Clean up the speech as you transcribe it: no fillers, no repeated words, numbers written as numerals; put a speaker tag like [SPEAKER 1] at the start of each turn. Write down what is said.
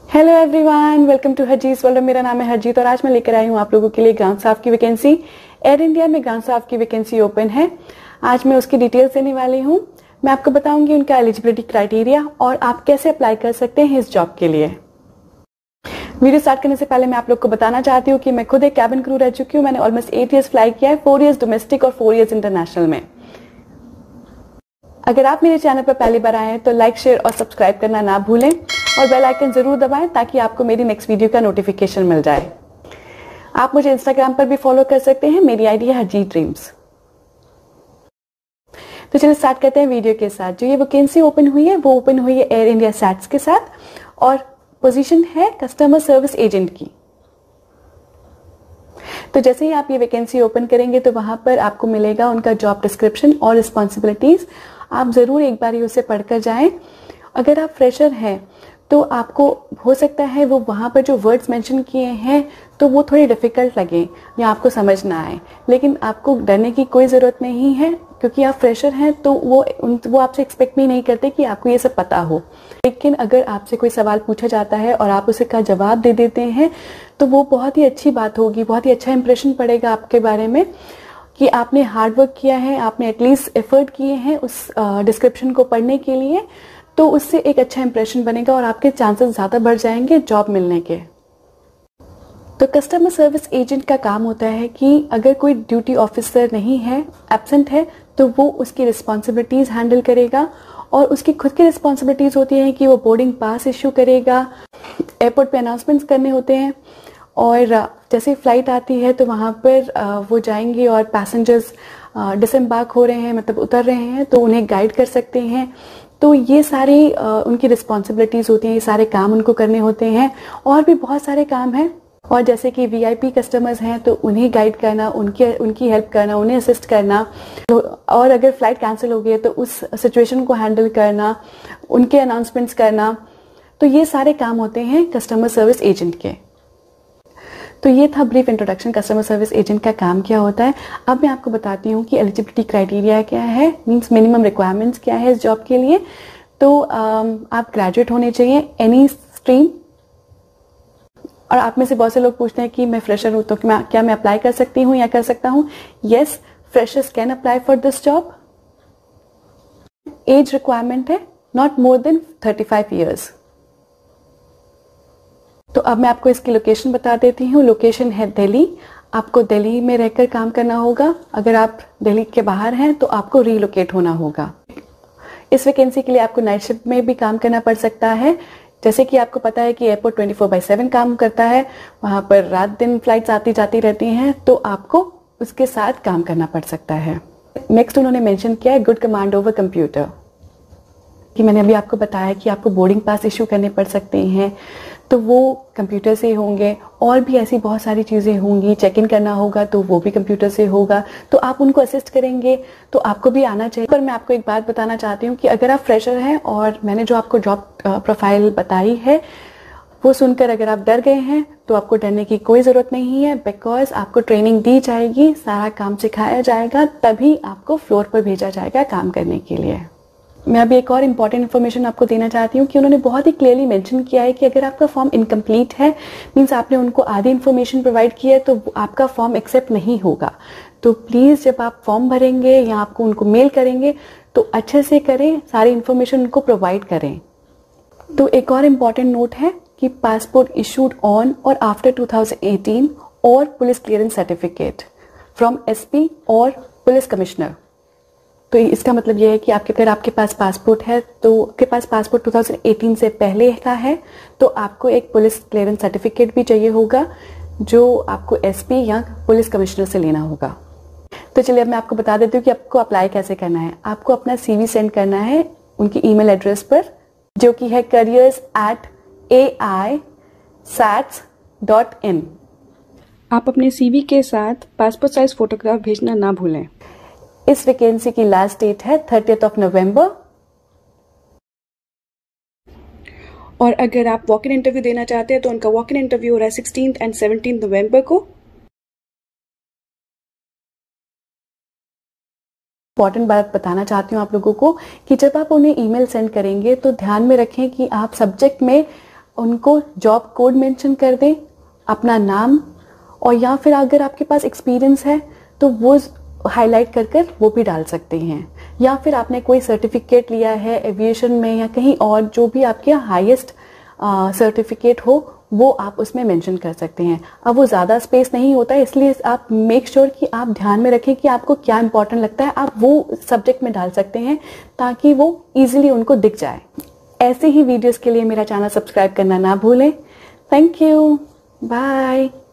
[SPEAKER 1] Hello everyone, welcome to Harjeet world. मेरा नाम है हरजीत और आज मैं लेकर आई हूँ आप लोगों के लिए ग्राउंड स्टाफ की वैकेंसी। एयर इंडिया में ग्राउंड स्टाफ की वैकेंसी ओपन है। आज मैं उसकी डिटेल्स देने वाली हूँ। मैं आपको बताऊंगी उनका एलिजिबिलिटी क्राइटेरिया और आप कैसे अप्लाई कर सकते हैं इस जॉब के लिए। वीडियो स्टार्ट करने से पहले मैं आप लोग को बताना चाहती हूँ कि मैं खुद एक कैबिन क्रू रह चुकी हूँ। मैंने ऑलमोस्ट 8 ईयर्स फ्लाई किया है, 4 ईयर्स डोमेस्टिक और 4 ईयर्स इंटरनेशनल में। अगर आप मेरे चैनल पर पहली बार आए हैं तो लाइक, शेयर और सब्सक्राइब करना ना भूलें और बेल आइकन जरूर दबाएं ताकि आपको मेरी नेक्स्ट वीडियो का नोटिफिकेशन मिल जाए। आप मुझे इंस्टाग्राम पर भी फॉलो कर सकते हैं। मेरी आईडी है हरजीत ड्रीम्स। तो चलिए स्टार्ट करते हैं वीडियो के साथ। जो ये वैकेंसी ओपन हुई है वो ओपन हुई है एयर इंडिया सैट्स के साथ और पोजीशन है कस्टमर सर्विस एजेंट की। तो जैसे ही आप ये वैकेंसी ओपन करेंगे तो वहां पर आपको मिलेगा उनका जॉब डिस्क्रिप्शन और रिस्पॉन्सिबिलिटीज। आप जरूर एक बार उसे पढ़कर जाएं। अगर आप फ्रेशर हैं तो आपको हो सकता है वो वहाँ पर जो वर्ड्स मेंशन किए हैं तो वो थोड़े डिफिकल्ट लगे या आपको समझ ना आए, लेकिन आपको डरने की कोई ज़रूरत नहीं है क्योंकि आप फ्रेशर हैं तो वो आपसे एक्सपेक्ट भी नहीं करते कि आपको ये सब पता हो। लेकिन अगर आपसे कोई सवाल पूछा जाता है और आप उसका जवाब दे देते हैं तो वो बहुत ही अच्छी बात होगी, बहुत ही अच्छा इंप्रेशन पड़ेगा आपके बारे में कि आपने हार्ड वर्क किया है, आपने एटलीस्ट एफर्ट किए हैं उस डिस्क्रिप्शन को पढ़ने के लिए। तो उससे एक अच्छा इंप्रेशन बनेगा और आपके चांसेस ज़्यादा बढ़ जाएंगे जॉब मिलने के। तो कस्टमर सर्विस एजेंट का काम होता है कि अगर कोई ड्यूटी ऑफिसर नहीं है, एब्सेंट है, तो वो उसकी रिस्पॉन्सिबिलिटीज़ हैंडल करेगा और उसकी खुद की रिस्पॉन्सिबिलिटीज़ होती हैं कि वो बोर्डिंग पास इशू करेगा, एयरपोर्ट पे अनाउंसमेंट्स करने होते हैं और जैसे फ्लाइट आती है तो वहाँ पर वो जाएंगे और पैसेंजर्स डिसएम्बार्क हो रहे हैं, मतलब उतर रहे हैं, तो उन्हें गाइड कर सकते हैं। तो ये सारी उनकी रिस्पॉन्सिबिलिटीज़ होती हैं, ये सारे काम उनको करने होते हैं। और भी बहुत सारे काम हैं, और जैसे कि वीआईपी कस्टमर्स हैं तो उन्हें गाइड करना, उनकी हेल्प करना, उन्हें असिस्ट करना, और अगर फ्लाइट कैंसिल हो गई है तो उस सिचुएशन को हैंडल करना, उनके अनाउंसमेंट्स करना। तो ये सारे काम होते हैं कस्टमर सर्विस एजेंट के। तो ये था brief introduction customer service agent का काम क्या होता है। अब मैं आपको बताती हूँ कि एलिजिबिलिटी क्राइटेरिया क्या है, मींस मिनिमम रिक्वायरमेंट्स क्या है इस जॉब के लिए। तो आप ग्रेजुएट होने चाहिए एनी स्ट्रीम। और आप में से बहुत से लोग पूछते हैं कि मैं फ्रेशर हूँ तो क्या मैं अप्लाई कर सकती हूँ या कर सकता हूँ। Yes, freshers can apply for this job. Age requirement है नॉट मोर देन 35 ईयर्स। तो अब मैं आपको इसकी लोकेशन बता देती हूँ। लोकेशन है दिल्ली। आपको दिल्ली में रहकर काम करना होगा। अगर आप दिल्ली के बाहर हैं तो आपको रीलोकेट होना होगा। इस वैकेंसी के लिए आपको नाइट शिफ्ट में भी काम करना पड़ सकता है। जैसे कि आपको पता है कि एयरपोर्ट 24/7 काम करता है, वहां पर रात दिन फ्लाइट्स आती जाती रहती हैं, तो आपको उसके साथ काम करना पड़ सकता है। नेक्स्ट उन्होंने मेंशन किया है गुड कमांड ओवर कंप्यूटर, कि मैंने अभी आपको बताया कि आपको बोर्डिंग पास इशू करने पड़ सकते हैं, तो वो कंप्यूटर से होंगे। और भी ऐसी बहुत सारी चीज़ें होंगी, चेक इन करना होगा तो वो भी कंप्यूटर से होगा, तो आप उनको असिस्ट करेंगे, तो आपको भी आना चाहिए। पर मैं आपको एक बात बताना चाहती हूँ कि अगर आप फ्रेशर हैं और मैंने जो आपको जॉब प्रोफाइल बताई है वो सुनकर अगर आप डर गए हैं तो आपको डरने की कोई ज़रूरत नहीं है, बिकॉज आपको ट्रेनिंग दी जाएगी, सारा काम सिखाया जाएगा, तभी आपको फ्लोर पर भेजा जाएगा काम करने के लिए। मैं अभी एक और इम्पॉर्टेंट इन्फॉर्मेशन आपको देना चाहती हूँ कि उन्होंने बहुत ही क्लियरली मेंशन किया है कि अगर आपका फॉर्म इनकम्प्लीट है, मीन्स आपने उनको आधी इन्फॉर्मेशन प्रोवाइड की है, तो आपका फॉर्म एक्सेप्ट नहीं होगा। तो प्लीज़ जब आप फॉर्म भरेंगे या आपको उनको मेल करेंगे तो अच्छे से करें, सारी इन्फॉर्मेशन उनको प्रोवाइड करें। तो एक और इम्पॉर्टेंट नोट है कि पासपोर्ट इशूड ऑन और आफ्टर 2018 और police clearance certificate from SP और पुलिस कमिश्नर। तो इसका मतलब यह है कि अगर आपके पास पासपोर्ट है तो आपके पास पासपोर्ट 2018 से पहले का है तो आपको एक पुलिस क्लियरेंस सर्टिफिकेट भी चाहिए होगा जो आपको एसपी या पुलिस कमिश्नर से लेना होगा। तो चलिए अब मैं आपको बता देती हूँ कि आपको अप्लाई कैसे करना है। आपको अपना CV सेंड करना है उनकी ईमेल एड्रेस पर, जो कि है careers@aisats.in। आप अपने CV के साथ पासपोर्ट साइज फोटोग्राफ भेजना ना भूलें। इस वैकेंसी की लास्ट डेट है 30 नवंबर। और अगर आप वॉक इन इंटरव्यू देना चाहते हैं तो उनका वॉक इन इंटरव्यू हो रहा है 16 और 17 नवंबर को। इंपॉर्टेंट बात बताना चाहती हूँ आप लोगों को कि जब आप उन्हें ईमेल सेंड करेंगे तो ध्यान में रखें कि आप सब्जेक्ट में उनको जॉब कोड मेंशन कर दें, अपना नाम, और या फिर अगर आपके पास एक्सपीरियंस है तो वो हाईलाइट कर कर वो भी डाल सकते हैं। या फिर आपने कोई सर्टिफिकेट लिया है एविएशन में या कहीं और, जो भी आपके हाईएस्ट सर्टिफिकेट हो वो आप उसमें मेंशन कर सकते हैं। अब वो ज़्यादा स्पेस नहीं होता है, इसलिए आप मेक श्योर कि आप ध्यान में रखें कि आपको क्या इंपॉर्टेंट लगता है, आप वो सब्जेक्ट में डाल सकते हैं ताकि वो ईजिली उनको दिख जाए। ऐसे ही वीडियोस के लिए मेरा चैनल सब्सक्राइब करना ना भूलें। Thank you, bye.